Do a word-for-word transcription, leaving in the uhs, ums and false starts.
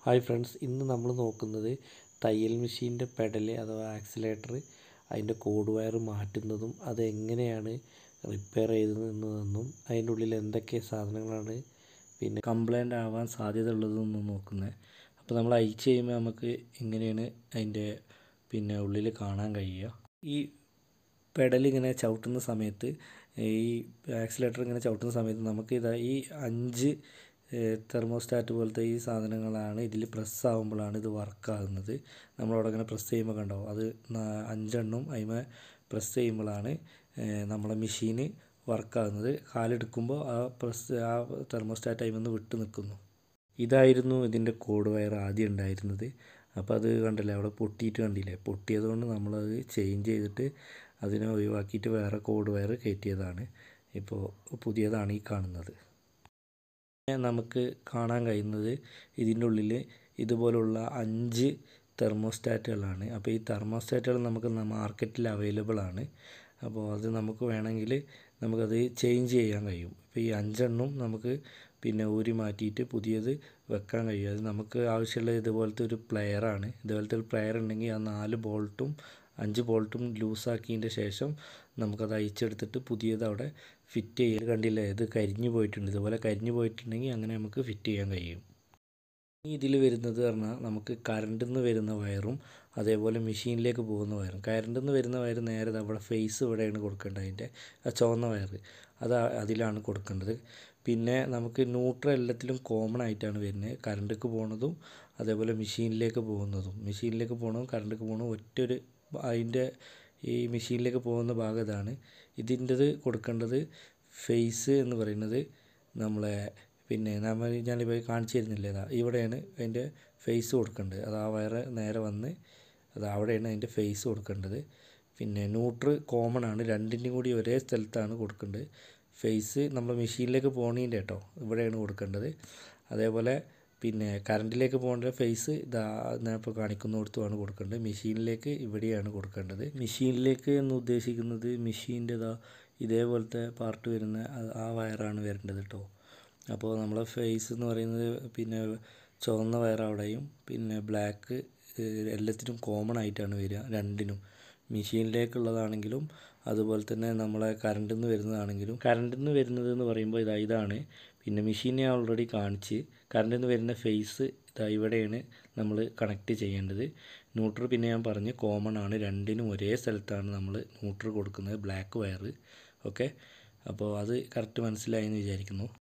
Hi friends, ഇന്ന് നമ്മൾ നോക്കുന്നത് തയ്യൽ മെഷീൻ്റെ പെഡൽ അഥവാ ആക്സിലേറ്റർ അതിൻ്റെ കോഡ് വയർ മാറ്റുന്നതും അതെങ്ങനെയാണ് റിപ്പയർ ചെയ്യുന്നതെന്നും അതിൻ്റെ ഉള്ളിൽ എന്തൊക്കെ സാധനങ്ങളാണ് പിന്നെ കംപ്ലൈൻ്റ് ആവാൻ സാധ്യത ഉള്ളതെന്നും നോക്കുന്നത്. അപ്പോൾ നമ്മൾ അയച്ച് കഴിയുമ്പോൾ നമുക്ക് എങ്ങനെയാണ് അതിൻ്റെ പിന്നെ ഉള്ളിൽ കാണാൻ കഴിയുക. ഈ പെഡൽ ഇങ്ങനെ ചവിട്ടുന്ന സമയത്ത്, ഈ ആക്സിലേറ്റർ ഇങ്ങനെ ചവിട്ടുന്ന സമയത്ത് നമുക്ക് ഇതാ ഈ അഞ്ച് തെർമോസ്റ്റാറ്റ് പോലത്തെ ഈ സാധനങ്ങളാണ് ഇതിൽ പ്രസ് ആകുമ്പോഴാണ് ഇത് വർക്കാകുന്നത്. നമ്മളവിടെ ഇങ്ങനെ പ്രസ് ചെയ്യുമ്പോൾ കണ്ടാവും, അത് അഞ്ചെണ്ണം അതിമേ പ്രസ് ചെയ്യുമ്പോഴാണ് നമ്മളെ മെഷീന് വർക്കാകുന്നത്. കാലെടുക്കുമ്പോൾ ആ പ്രസ് ആ തെർമോസ്റ്റാറ്റ് അതിമേന്ന് വിട്ട് നിൽക്കുന്നു. ഇതായിരുന്നു ഇതിൻ്റെ കോഡ് വയർ ആദ്യം ഉണ്ടായിരുന്നത്. അപ്പോൾ അത് കണ്ടില്ലേ, അവിടെ പൊട്ടിയിട്ട് കണ്ടില്ലേ, പൊട്ടിയതുകൊണ്ട് നമ്മളത് ചേഞ്ച് ചെയ്തിട്ട് അതിനെ ഒഴിവാക്കിയിട്ട് വേറെ കോഡ് വയർ കയറ്റിയതാണ്. ഇപ്പോൾ പുതിയതാണ് ഈ കാണുന്നത്. നമുക്ക് കാണാൻ കഴിയുന്നത് ഇതിൻ്റെ ഉള്ളിൽ ഇതുപോലുള്ള അഞ്ച് തെർമോസ്റ്റാറ്റുകളാണ്. അപ്പോൾ ഈ തെർമോസ്റ്റാറ്റുകൾ നമുക്ക് മാർക്കറ്റിൽ അവൈലബിൾ ആണ്. അപ്പോൾ അത് നമുക്ക് വേണമെങ്കിൽ നമുക്കത് ചേഞ്ച് ചെയ്യാൻ കഴിയും. ഇപ്പോൾ ഈ അഞ്ചെണ്ണം നമുക്ക് പിന്നെ ഊരി മാറ്റിയിട്ട് പുതിയത് വെക്കാൻ കഴിയും. അത് നമുക്ക് ആവശ്യമുള്ള ഇതുപോലത്തെ ഒരു പ്ലെയറാണ്. ഇതുപോലത്തെ ഒരു പ്ലെയർ ഉണ്ടെങ്കിൽ ആ നാല് ബോൾട്ടും അഞ്ച് ബോൾട്ടും ലൂസാക്കിയതിൻ്റെ ശേഷം നമുക്കത് അയച്ചെടുത്തിട്ട് പുതിയത് അവിടെ ഫിറ്റ് ചെയ്യൽ. കണ്ടില്ലേ, ഇത് കരിഞ്ഞു പോയിട്ടുണ്ട്. ഇതുപോലെ കരിഞ്ഞു പോയിട്ടുണ്ടെങ്കിൽ അങ്ങനെ നമുക്ക് ഫിറ്റ് ചെയ്യാൻ കഴിയും. ഇനി ഇതിൽ വരുന്നത് പറഞ്ഞാൽ നമുക്ക് കറണ്ടിൽ നിന്ന് വരുന്ന വയറും അതേപോലെ മെഷീനിലേക്ക് പോകുന്ന വയറും. കറണ്ടിൽ നിന്ന് വരുന്ന വയർ നേരെ അവിടെ ഫേസ് ഇവിടെയാണ് കൊടുക്കേണ്ടത്. അതിൻ്റെ ആ ചുവന്ന വയർ അത് അതിലാണ് കൊടുക്കേണ്ടത്. പിന്നെ നമുക്ക് ന്യൂട്രൽ എല്ലാത്തിലും കോമൺ ആയിട്ടാണ് വരുന്നത്. കറണ്ടിലേക്ക് പോകുന്നതും അതേപോലെ മെഷീനിലേക്ക് പോകുന്നതും. മെഷീനിലേക്ക് പോകണതും കറണ്ടിലേക്ക് പോകണതും ഒറ്റൊരു അതിൻ്റെ ഈ മെഷീനിലേക്ക് പോകുന്ന ഭാഗം ഇതാണ്. ഇതിൻ്റെത് കൊടുക്കേണ്ടത് ഫേസ് എന്ന് പറയുന്നത് നമ്മളെ പിന്നെ നമ്മൾ ഞാനിപ്പോൾ കാണിച്ചു തരുന്നില്ല, ഇതാ ഇവിടെയാണ് അതിൻ്റെ ഫേസ് കൊടുക്കേണ്ടത്. അത് ആ വയറ് നേരെ വന്ന് അത് അവിടെയാണ് അതിൻ്റെ ഫേസ് കൊടുക്കേണ്ടത്. പിന്നെ ന്യൂട്രൽ കോമൺ ആണ്, രണ്ടിൻ്റെയും കൂടി ഒരേ സ്ഥലത്താണ് കൊടുക്കേണ്ടത്. ഫേസ് നമ്മൾ മെഷീനിലേക്ക് പോകണതിൻ്റെ കേട്ടോ ഇവിടെയാണ് കൊടുക്കേണ്ടത്. അതേപോലെ പിന്നെ കറണ്ടിലേക്ക് പോകേണ്ട ഫേസ് ഇതാ ഞാൻ ഇപ്പോൾ കാണിക്കുന്നിടത്തുമാണ് കൊടുക്കേണ്ടത്. മെഷീനിലേക്ക് ഇവിടെയാണ് കൊടുക്കേണ്ടത്. മെഷീനിലേക്ക് എന്ന് ഉദ്ദേശിക്കുന്നത് മെഷീൻ്റെ ഇതാ ഇതേപോലത്തെ പാർട്ട് വരുന്ന ആ വയറാണ് വരേണ്ടത് കേട്ടോ. അപ്പോൾ നമ്മളെ ഫേസ് എന്ന് പറയുന്നത് പിന്നെ ചുവന്ന വയർ അവിടെയും പിന്നെ ബ്ലാക്ക് എല്ലാത്തിനും കോമൺ ആയിട്ടാണ് വരിക രണ്ടിനും. മെഷീനിലേക്കുള്ളതാണെങ്കിലും അതുപോലെ തന്നെ നമ്മളെ കറണ്ടിൽ നിന്ന് വരുന്നതാണെങ്കിലും. കറണ്ടിൽ നിന്ന് വരുന്നത് എന്ന് പറയുമ്പോൾ ഇതാ ഇതാണ്. പിന്നെ മെഷീനെ ഓൾറെഡി കാണിച്ച് കറണ്ടിൽ നിന്ന് വരുന്ന ഫേസ് ഇതാ ഇവിടെയാണ് നമ്മൾ കണക്ട് ചെയ്യേണ്ടത്. ന്യൂട്രൽ പിന്നെ ഞാൻ പറഞ്ഞ് കോമൺ ആണ്, രണ്ടിനും ഒരേ സ്ഥലത്താണ് നമ്മൾ ന്യൂട്രൽ കൊടുക്കുന്നത്, ബ്ലാക്ക് വയർ. ഓക്കെ, അപ്പോൾ അത് കറക്റ്റ് മനസ്സിലായി എന്ന് വിചാരിക്കുന്നു.